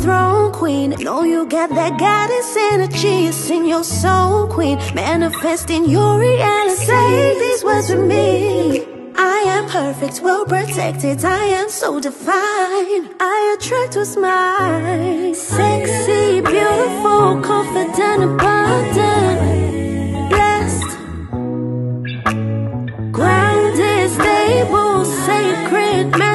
throne queen. Know you got that goddess energy, it's in your soul, queen. Manifesting your reality. Say these words with me. I am perfect, well protected, I am so divine. I attract what's mine. Sexy, beautiful, confident, abundant, blessed, grounded, stable, sacred,